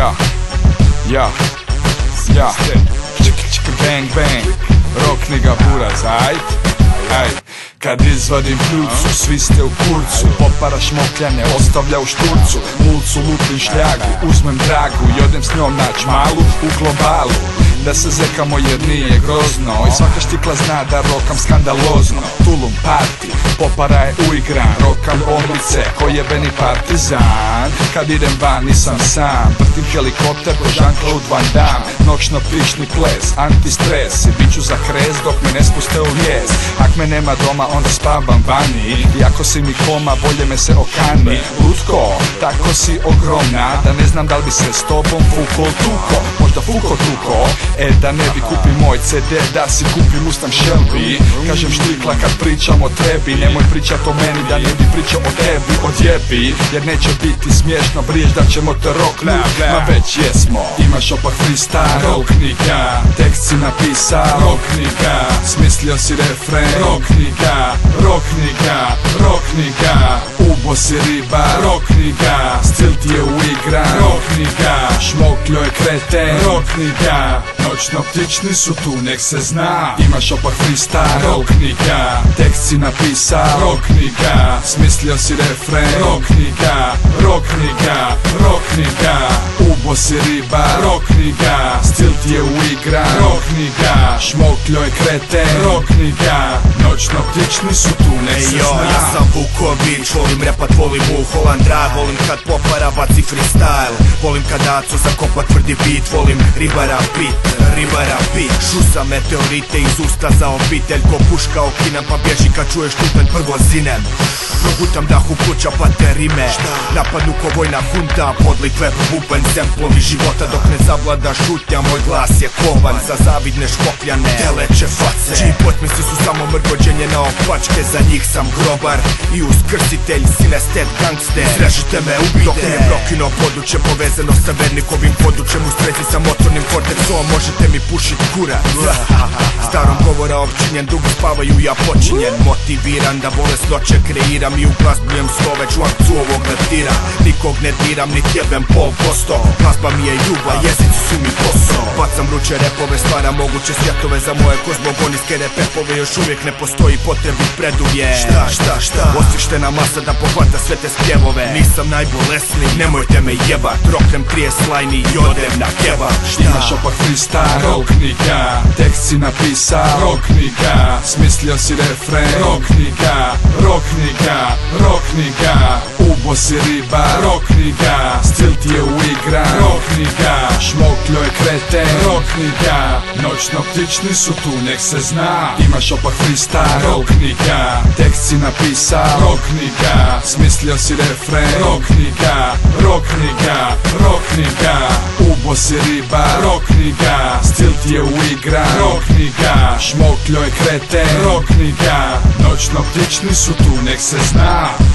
Čika bang bang, rokni ga buraz, aj. Kad izvadim kljucu, svi ste u kurcu. Popara šmokljane, ostavlja u šturcu. Mulcu lupim šljagu, uzmem dragu i odem s njom nać malu u globalu. Da se zekamo jer nije grozno i svaka štikla zna da rokam skandalozno. Tulum party, popara je uigran, rokam bolnice ko jebeni partizan. Kad idem van nisam sam, vrtim helikopter ko Jean-Claude Van Damme. Noćno pišni ples, antistres i bit ću za kres dok me ne spuste u lijes. Ak me nema doma onda spavam vani, i ako si mi koma bolje me se okani. Lutko, tako si ogromna da ne znam da li bi se s tobom fuko tuko. Možda fuko tuko, da ne bi kupi moj CD, da si kupi Mustang Shelby. Kažem štikla kad pričam o tebi, nemoj pričat o meni da ne bi pričao o tebi. Odjebi, jer neće biti smiješno, briješ da ćemo te roknut, ma već jesmo. Imaš opak freestyle, rokni ga. Tekst si napisa, rokni ga. Smislio si refren, rokni ga. Rokni ga, rokni ga. Ubo si riba, rokni ga. Stil ti je uigran, rokni ga. Šmokljo je kreten, rokni ga. Noćno ptični su tu, nek se zna. Imaš opak freestyle, rokni ga. Tekst si napisa, rokni ga. Smislio si refren, rokni ga. Rokni ga, rokni ga. Ubo si riba, rokni ga. Stil ti je uigran, rokni ga. Šmokljo je kreten, rokni ga. Noćno ptični su tu, nek se zna. Ja sam Vuković, volim repat, volim Mulholland Drive. Volim kad popara baci freestyle. Volim kad Aco zakopa tvrdi beat. Volim ribara beat. Šusa meteorite iz usta za obitelj. Ko puška okinem pa bježi kad čuješ tupen prvo zinem. Progutam dah u kuća pa te rime. Napadnu ko vojna hunta, podlikve buben. Semplovi života dok ne zavlada šutnja. Moj glas je kovan za zavidne škopljane teleće face, čiji potmisi su samo mrgođenje na opačke. Za njih sam grobar i uskrsitelj, sinestet gangster. Srežite me, ubijte. Dok mi je brokino područje povezano sa vernikovim područjem. U strezi sam otvornim korteksom, možete mi pušit kurac. Starom govora općinjen, dugo spavaju, ja počinjen. Motiviran da bolest noće kreiram i uglazbljujem slove, čuvam cu ovog leptira. Nikog ne diram, ni jebem 0,5%. Glazba mi je ljubav, jezici su mi posao. Bacam vruće repove, stvaram moguće svjetove za moje kozmogoniske repepove. Još uvijek ne postoji potrebni preduvjet. Šta? Osvištena masa da pohvata sve te spjevove. Nisam najbolesniji, nemojte me jebat. Roknem 30 lajni i odem na kebab. Imaš opak freestyle, rokni ga. Tekst si napisa, rokni ga. Smislio si refren, rokni ga. Rokni ga, rokni ga. Ubo si riba, rokni ga. Stil ti je uigran, rokni ga. Šmokljo je kreten, rokni ga. Noćno ptični su tu, nek se zna. Imaš opak freestyle, rokni ga. Tekst si napisa, rokni ga. Smislio si refren, rokni ga. Rokni ga, rokni ga. Ubo si riba, rokni ga. Stil ti je uigran, rokni ga. Šmokljo je kreten, rokni ga. Noćno ptični su tu, nek se zna.